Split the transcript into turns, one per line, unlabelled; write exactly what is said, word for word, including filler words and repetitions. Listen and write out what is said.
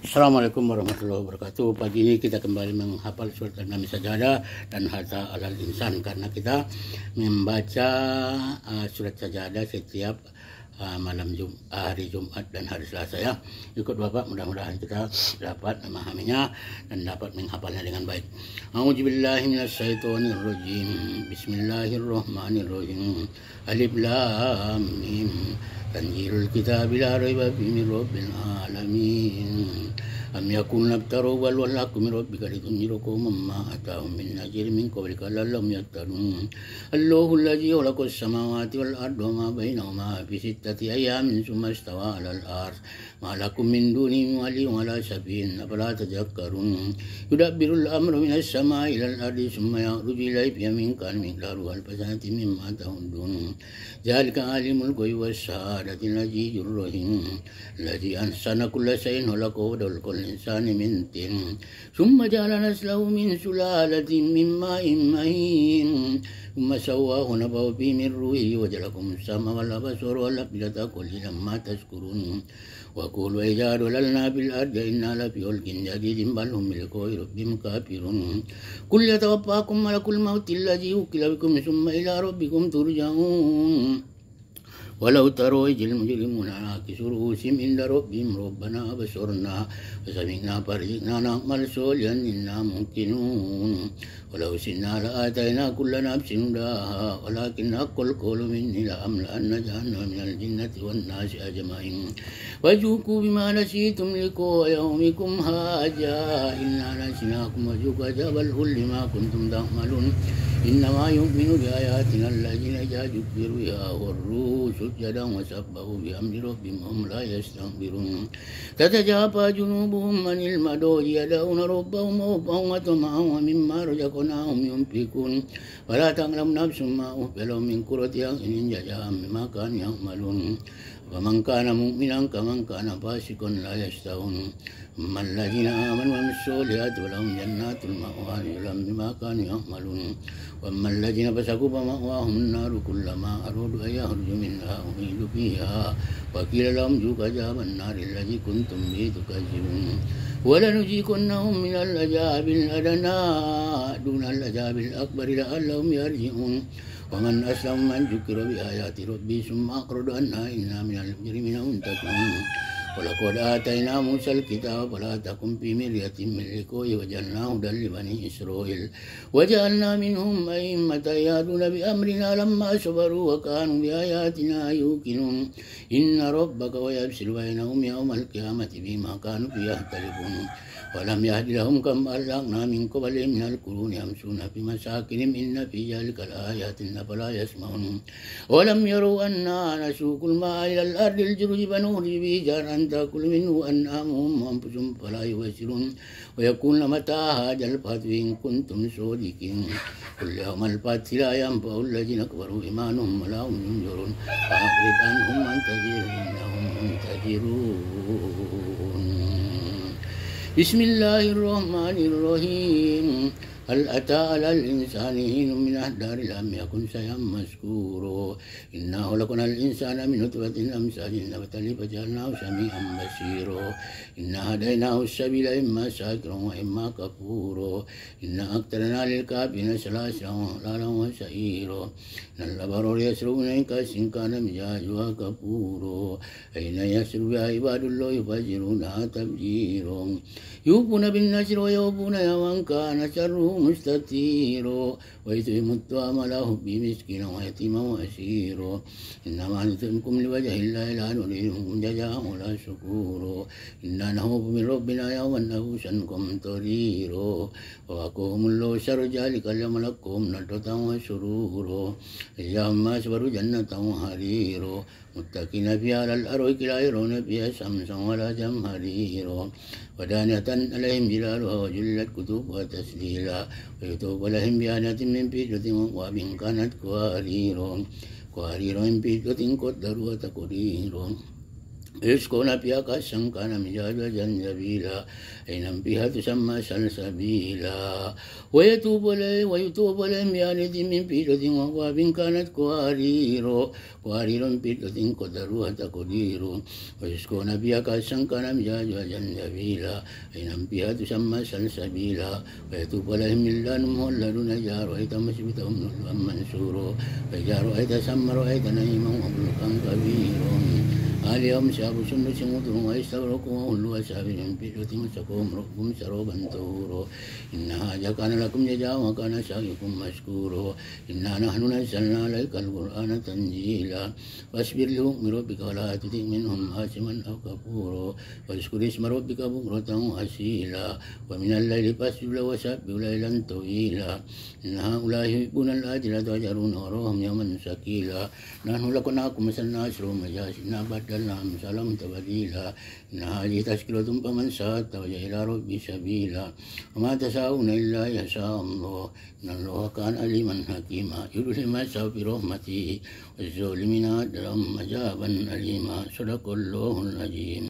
Assalamualaikum warahmatullahi wabarakatuh. Pagi ini kita kembali menghafal surat An-Naml Sajadah dan Hatta alal Insan, karena kita membaca uh, surat Sajadah setiap uh, malam Jum hari Jumat dan hari Selasa ya. Ikut Bapak, mudah-mudahan kita dapat memahaminya dan dapat menghafalnya dengan baik. A'udzubillahi minasyaitonirrajim. Bismillahirrahmanirrahim. Alif lam mim. Tanzilul kitabi la raiba fihi min rabbil alamin. Am yakununa iftaru bal wal haqqu min rabbika litunzira qauman ma atahum min nadhirin min qablika la'allahum yahtadun. Allahu alladhi khalaqa as-samawati wal arda wa ma bainahuma fi sittati ayyamin thumma istawa 'alal arsh. Ma lakum min dunihi min waliyyin wa la shafi'in afala tadhakkarun. Yudabbirul amra minas samai ilal ardi thumma yakhruju ilayhi fi yawmin kana miqdaruhu alfa sanatin mimma ta'uddun. Dzalika alimul ghaibi wasyahadatil aziizur rahim. Alladhi ahsana kulla shay'in khalaqahu wa khalaqa al-insana min tin. Thumma ja'ala naslahu min sulalatin min ma'in mahin. Thumma sawwahu nabahu fihi min ruhihi wa ja'alakum as-sam'a wal absara wal af'idata qalilan ma tashkurun. Wa qulu idza dalalna bil ardi inna la fi khalqin jadidin bal hum bi liqa'i rabbihim kafirun. Qul yatawaffakum malakul mauti alladhi wukila bikum thumma ila rabbikum turja'un. ولو ترى إذ المجرمون ناكسوا رؤوسهم عند ربهم ربنا أبصرنا وسمعنا فارجعنا نعمل صالحا إنا موقنون. ولو شئنا لآتينا كل نفس هداها ولكن حق القول مني لأملأن جهنم من الجنة والناس أجمعين. وذوقوا بما نسيتم لقاء يومكم هذا إنا نسيناكم وذوقوا عذاب الخلد ما كنتم تعملون. إنما يؤمن بآياتنا الذين إذا ذكروا بها خروا سجدا وسبحوا بحمد ربهم وهم لا يستكبرون. تتجافى جنوبهم عن المضاجع يدعون ربهم خوفا وطمعا ومما رزقناهم ينفقون. ولا تعلم نفس ما أخفي لهم من قرة أعين جزاء بما كانوا يعملون. ومن كان مؤمنا كمن كان فاسقا لا يستوون. أما الذين آمنوا وعملوا الصالحات فلهم جنات المأوى نزلا بما كانوا يعملون. وأما الذين فسقوا فمأواهم النار كلما أرادوا أن يخرجوا منها أعيدوا فيها وقيل لهم ذوقوا عذاب النار الذي كنتم به تكذبون. ولنذيقنهم من العذاب الأدنى دون العذاب الأكبر لعلهم يرجعون. ومن أسلم من ذكر بآيات ربه ثم أعرض عنها إنا من المجرمين منتقمون. ولقد آتينا موسى الكتاب فلا تكن في مرية من لقائه وجعلناه هدى لبني إسرائيل. وجعلنا منهم أئمة يهدون بأمرنا لما صبروا وكانوا بآياتنا يوقنون. إن ربك ويفصل بينهم يوم القيامة فيما كانوا فيه يختلفون. ولم يهد لهم كم أهلكنا من قبلهم من القرون يمشون في مساكنهم إن في ذلك لآيات فلا يسمعون. ولم يروا أنا نسوق الماء إلى الأرض الجرز فنخرج به زرعا تأكل منه أنعامهم وأنفسهم فلا يبصرون. ويقول متى هذا الفتح إن كنتم صادقين. قل يوم الفتح لا ينفع الذين كفروا إيمانهم ولا هم ينذرون. فأعرض عنهم وانتظر إنهم منتظرون. بسم الله الرحمن الرحيم. هل أتى على الإنسان حين من الدهر لم يكن شيئا مذكورا. إنا خلقنا الإنسان من نطفة أمشاج نبتليه فجعلناه سميعا بصيرا. إنا هديناه السبيل إما شاكرا وإما كفورا. إنا أكثرنا للكافرين سلاسلا وأغلالا وسعيرا. إن الأبرار يشربون من كأس كان مزاجها كفورا. أين يشرب عباد الله يفجرونها تفجيرا. يوفون بالنذر ويوفون يوما كان شره مستطيرا. ويطعم الطعام له بمسكين ويتيما وأسيرا. إنما نطعمكم لوجه الله لا نريد منكم جزاء ولا شكورا. إنا نخاف من ربنا يوما عبوسا قمطريرا. ووقاهم الله شر ذلك اليوم لقاهم نضرة وسرورا. جزاهم ما صبروا جنة وحريرا. متكئين فيها على الأرائك لا يرون فيها شمسا ولا زمهريرا. ودانية عليهم ظلالها وجلت قطوفها تسليلا. ويطوف عليهم بآنية من فضة وأكواب كانت قوارير قوارير من فضة قدروها تقديرا. يسكن فيها كأسا كان مزاجها زنجبيلا عينا بها تسمى سلسبيلا ويتوب عليه ويتوب عليهم بآنية من فضة وأكواب كانت قوارير قوارير فضة قدروها تقدير ويسكن فيها كأسا كان مزاجها زنجبيلا عينا بها تسمى سلسبيلا ويتوب عليهم ولدان مخلدون إذا رأيت مثبتهم نصبا منصورا فإذا رأيت ثم رأيت نعيما وملكا كبيرا اليوم شاب سندس خضر ويستبرق وهل وسابر فضة مسكهم ربهم سرابا طهورا إن هذا كان لكم جزاء وكان سعيكم مشكورا إنا نحن نزلنا عليك القرآن تنزيلا فاصبر لحكم ربك ولا تطع منهم آثما أو كفورا واذكر اسم ربك بكرة وأصيلا ومن الليل فاسجد له وسبح ليلا طويلا إن هؤلاء يحبون الآخرة ويذرون وراءهم يوما ثقيلا نحن لقناكم مثلنا عشر مجازنا بدلنا أمثالهم تبديلا إن هذه تذكرة فمن شاء اتخذ إلى ربه سبيلا وما تشاءون إلا يشاء الله إن الله كان عليما حكيما يرسل ما يشاء برحمته والظالمين أعد لهم عذابا أليما صدق الله العظيم.